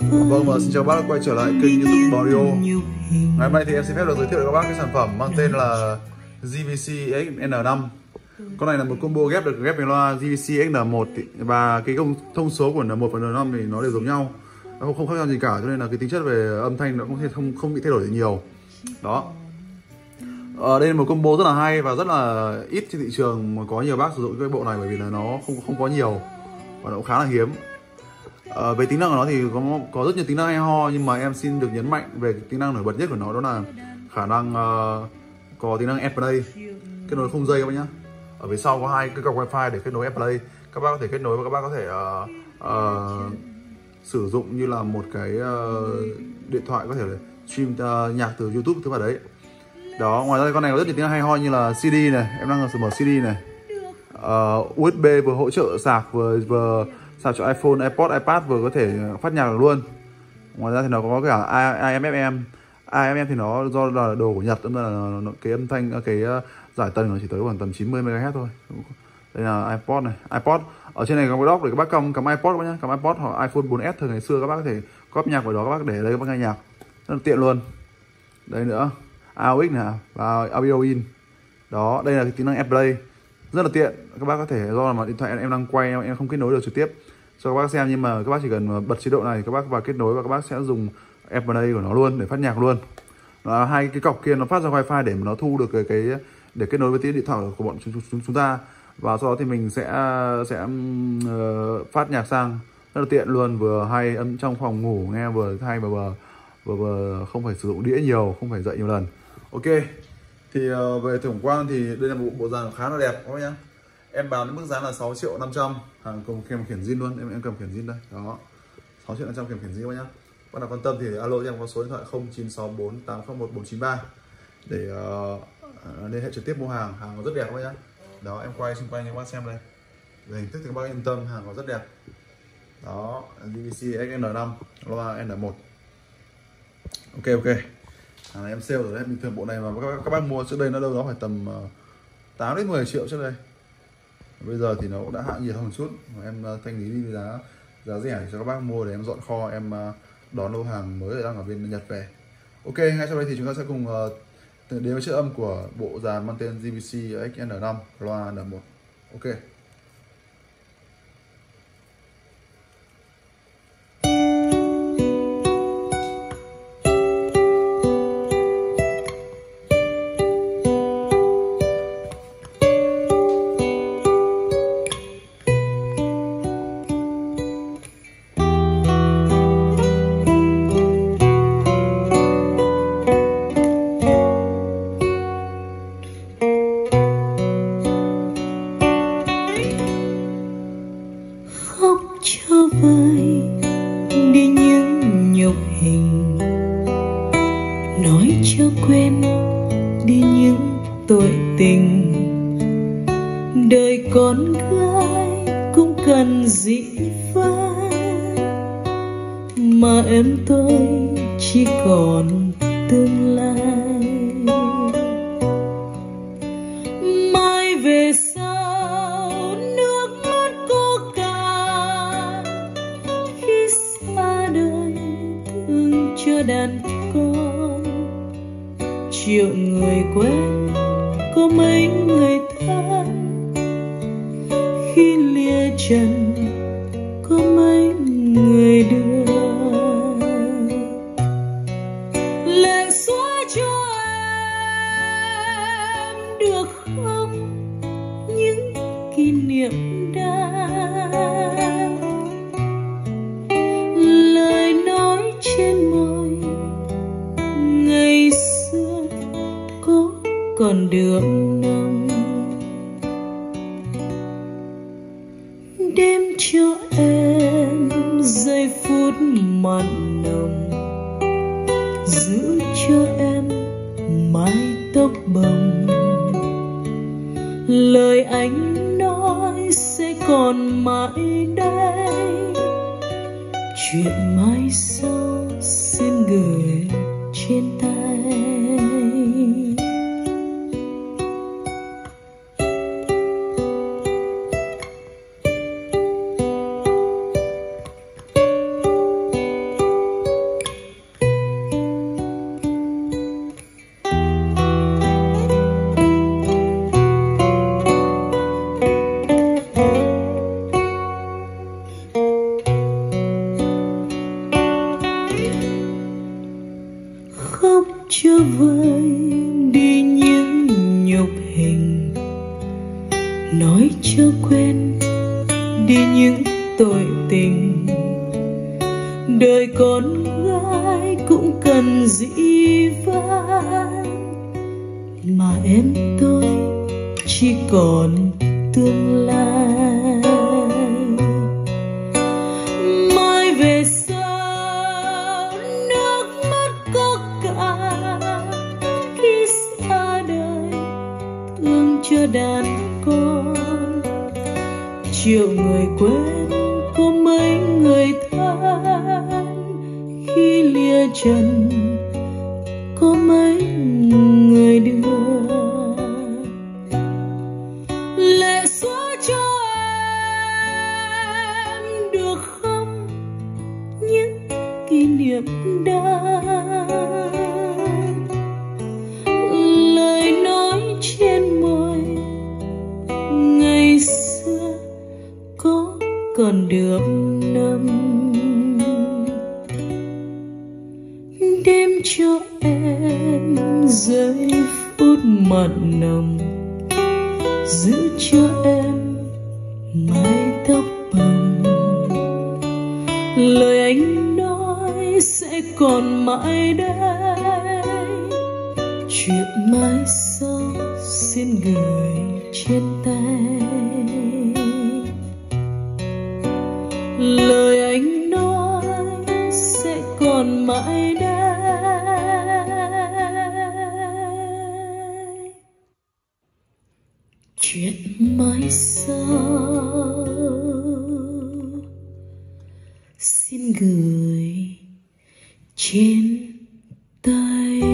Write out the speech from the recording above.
Vâng, và xin chào các bác đã quay trở lại kênh YouTube Mario. Ngày hôm nay thì em xin phép được giới thiệu với các bác cái sản phẩm mang tên là JVC XN5. Con này là một combo ghép được ghép với loa JVC XN1 và cái thông số của N1 và N5 thì nó đều giống nhau, nó không khác nhau gì cả, cho nên là cái tính chất về âm thanh nó cũng không bị thay đổi nhiều. Đó. Đây là một combo rất là hay và rất là ít trên thị trường mà có nhiều bác sử dụng cái bộ này, bởi vì là nó không có nhiều và nó cũng khá là hiếm. Về tính năng của nó thì có rất nhiều tính năng hay ho, nhưng mà em xin được nhấn mạnh về cái tính năng nổi bật nhất của nó, đó là khả năng có tính năng AirPlay, kết nối không dây các bác nhá. Ở phía sau có hai cái cọc wifi để kết nối AirPlay, các bác có thể kết nối và các bác có thể sử dụng như là một cái điện thoại, có thể stream nhạc từ YouTube thứ vào đấy. Đó, ngoài ra con này có rất nhiều tính năng hay ho như là CD này, em đang mở CD này, USB vừa hỗ trợ sạc, vừa sạc cho iPhone, iPod, iPad, vừa có thể phát nhạc được luôn. Ngoài ra thì nó có cả AM/FM. AM/FM thì nó do là đồ của Nhật, nên là cái âm thanh, cái giải tần nó chỉ tới khoảng tầm 90 MHz thôi. Đây là iPod này, iPod ở trên này có cái dock để các bác cắm iPod các bác nhá, cắm iPod hoặc iPhone 4S thời ngày xưa, các bác có thể copy nhạc vào đó, các bác để ở đây các bác nghe nhạc rất là tiện luôn. Đây nữa, AUX này và audio in. Đó, đây là cái tính năng AirPlay rất là tiện, các bác có thể, do là mà điện thoại em đang quay, em không kết nối được trực tiếp cho các bác xem, nhưng mà các bác chỉ cần bật chế độ này, các bác vào kết nối và các bác sẽ dùng AirPlay của nó luôn để phát nhạc luôn. Hai cái cọc kia nó phát ra wifi để mà nó thu được cái để kết nối với cái điện thoại của bọn chúng ta, và sau đó thì mình sẽ phát nhạc sang rất là tiện luôn, vừa hay âm trong phòng ngủ nghe vừa hay, vừa không phải sử dụng đĩa nhiều, không phải dậy nhiều lần. Ok, thì về tổng quan thì đây là một bộ dàn khá là đẹp các bác nhá. Em bán mức giá là 6.500.000, hàng cùng kèm khiển zin luôn, em cầm khiển zin đây. Đó, 6.500.000 kèm khiển zin các bác nhá. Bạn nào quan tâm thì alo cho em có số điện thoại 0964801493 để liên hệ trực tiếp mua hàng. Hàng nó rất đẹp các bác nhá. Đó, em quay xung quanh cho các bác xem đây. Về hình thức thì các bác yên tâm, hàng nó rất đẹp. Đó, JVC XN5 loa N1. Ok. Hàng này em sale rồi đấy, bình thường bộ này mà các bác mua trước đây nó đâu đó phải tầm 8 đến 10 triệu trước đây. Bây giờ thì nó cũng đã hạ nhiệt hơn một chút, em thanh lý đi giá rẻ để cho các bác mua, để em dọn kho, em đón lô hàng mới đang ở bên Nhật về. Ok, ngay sau đây thì chúng ta sẽ cùng đến với chất âm của bộ dàn mang tên JVC XN5 loa N1. Ok. Cho vơi đi những nhục hình, nói cho quên đi những tội tình. Đời con gái cũng cần dĩ vãng, mà em tôi chỉ còn tương lai. Mai về sau nước mắt cô cho đàn con, triệu người quen có mấy người thân, khi lìa trần có mấy người đưa. Lệ xóa cho em được không những kỷ niệm đã, lời nói trên môi ngày xưa có còn đượm nồng. Đêm cho em giây phút mặn nồng, giữ cho em mái tóc bồng. Lời anh nói sẽ còn mãi đây, chuyện mai sau xin gửi trên tay. nói cho quên đi những tội tình. Đời con gái cũng cần dĩ vãng, mà em tôi chỉ còn tương lai. Mai về sau nước mắt có cạn, khi xa đời thương cho đàn con. Triệu người quên có mấy người than, khi lìa trần có mấy người đưa. Lệ xóa cho em được không những kỷ niệm đáng. Lời nói trên môi ngày xưa có còn đượm năm. Đêm cho em giây phút mặn nồng, giữ cho em mái tóc bồng. Lời anh nói sẽ còn mãi đây, chuyện mai sau xin gửi trên tay. Lời anh nói sẽ còn mãi đây, chuyện mai sau xin gửi trên tay.